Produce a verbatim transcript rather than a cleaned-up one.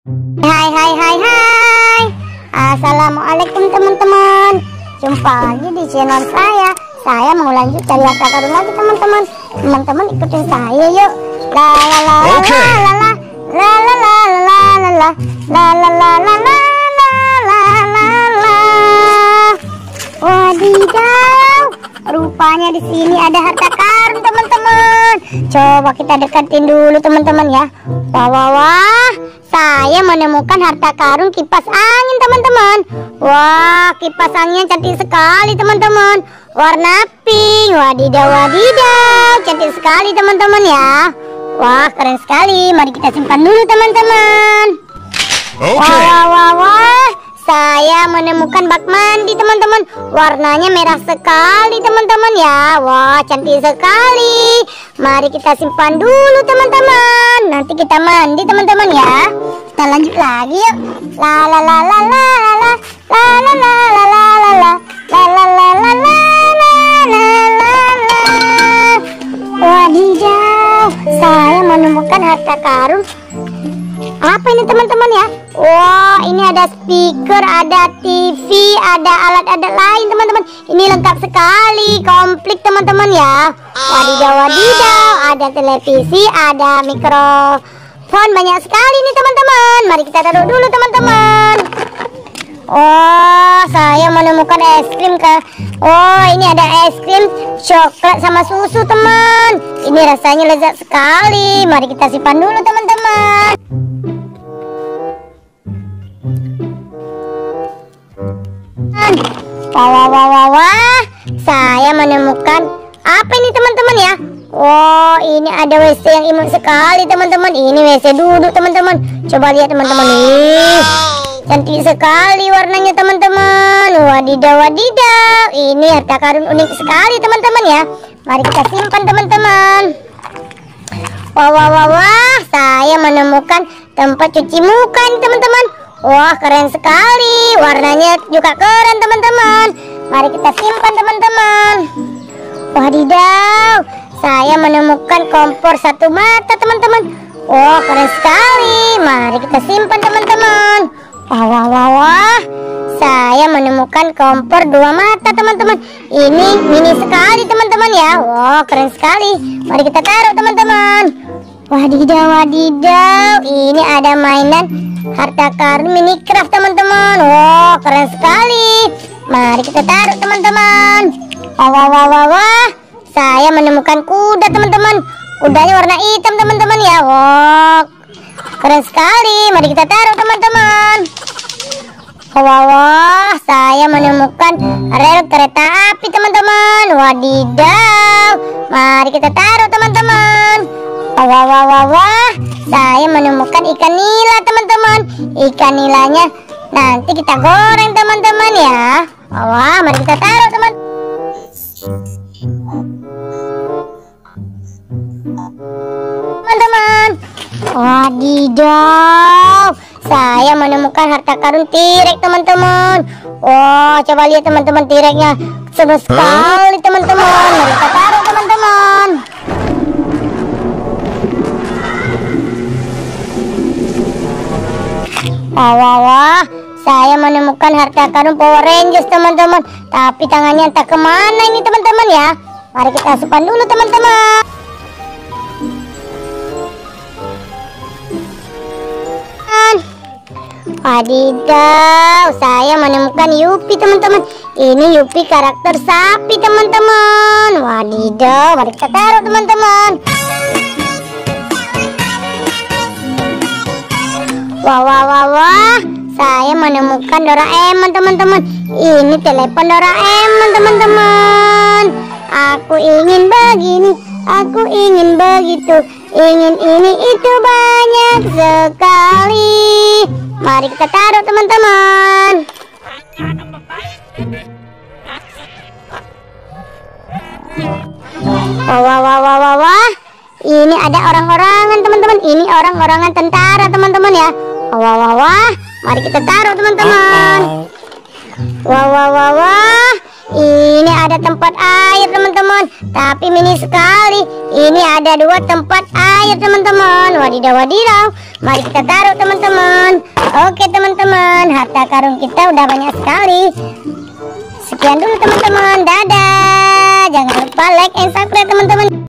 Hai hai hai hai. Assalamualaikum teman-teman. Jumpa lagi di channel saya. Saya mau lanjut cari harta karun lagi teman-teman. Teman-teman ikutin saya yuk. La la la la la la la la la la la la la la la la la la la la. Wadidaw, rupanya di sini ada harta karun teman-teman. Coba kita deketin dulu teman-teman ya. Wah wah wah, saya menemukan harta karun kipas angin teman-teman. Wah, kipas anginnya cantik sekali teman-teman. Warna pink. Wadidaw wadidaw, cantik sekali teman-teman ya. Wah, keren sekali. Mari kita simpan dulu teman-teman. Okay. Wah wah wah wah, saya menemukan bak mandi teman-teman. Warnanya merah sekali teman-teman ya. Wah, cantik sekali. Mari kita simpan dulu teman-teman. Nanti kita mandi teman-teman ya. Kita lanjut lagi yuk. La la la la la la la la la la la la la la la la la la la la. Wadidaw, saya menemukan harta karun. Apa ini teman-teman ya? Wah, ini ada speaker, ada T V, ada alat-alat lain teman-teman. Ini lengkap sekali, komplit teman-teman ya. Wadidaw wadidaw, ada televisi, ada mikrofon, banyak sekali nih teman-teman. Mari kita taruh dulu teman-teman. Oh, saya menemukan es krim ke. Oh, ini ada es krim coklat sama susu teman. Ini rasanya lezat sekali. Mari kita simpan dulu teman-teman. Wah, wah, wah, wah, wah. Saya menemukan apa ini teman-teman ya? Oh, ini ada W C yang imut sekali teman-teman. Ini W C duduk teman-teman. Coba lihat teman-teman. Ih, cantik sekali warnanya teman-teman. Wadidaw wadidaw, ini harta karun unik sekali teman-teman ya. Mari kita simpan teman-teman. Wah wah wah wah, saya menemukan tempat cuci muka nih teman-teman. Wah, keren sekali, warnanya juga keren teman-teman. Mari kita simpan teman-teman. Wadidaw, saya menemukan kompor satu mata teman-teman. Wah, keren sekali. Mari kita simpan teman-teman. Wah wah wah wah, saya menemukan kompor dua mata teman-teman. Ini mini sekali teman-teman ya. Wah, keren sekali. Mari kita taruh teman-teman. Wadidaw wadidaw, ini ada mainan harta karun Minecraft teman-teman. Wah, keren sekali. Mari kita taruh teman-teman. Wah wah wah wah wah, saya menemukan kuda teman-teman. Kudanya warna hitam teman-teman ya. Wah, keren sekali. Mari kita taruh teman-teman. Wah wah, saya menemukan rel kereta api teman-teman. Wadidaw, mari kita taruh teman-teman. Wah wah wah wah, saya menemukan ikan nila teman-teman. Ikan nilanya nanti kita goreng teman-teman ya. Wah, wah, mari kita taruh teman. Teman-teman, wadidaw, saya menemukan harta karun T-Rex teman-teman. Wah, coba lihat teman-teman, T-Rex-nya seru sekali teman-teman. Mari kita taruh teman-teman. Wah wah wah, saya menemukan harta karun Power Rangers teman-teman. Tapi tangannya entah kemana ini teman-teman ya. Mari kita simpan dulu teman-teman. Wadidaw, saya menemukan Yupi teman-teman. Ini Yupi karakter sapi teman-teman. Wadidaw, mari kita taruh teman-teman. Wah wah wah wah, saya menemukan Doraemon teman-teman. Ini telepon Doraemon teman-teman. Aku ingin begini, aku ingin begitu, ingin ini itu banyak sekali. Mari kita taruh teman-teman. Wah wah wah wah wah wah, ini ada orang-orangan teman-teman. Ini orang-orangan tentara teman-teman ya. Wah wah wah, mari kita taruh teman-teman. Wah wah wah wah, ini ada tempat air teman-teman, tapi mini sekali. Ini ada dua tempat air teman-teman. Wadidaw wadidaw, mari kita taruh teman-teman. harta karun kita udah banyak sekali. Sekian dulu teman-teman, dadah. Jangan lupa like and subscribe teman-teman.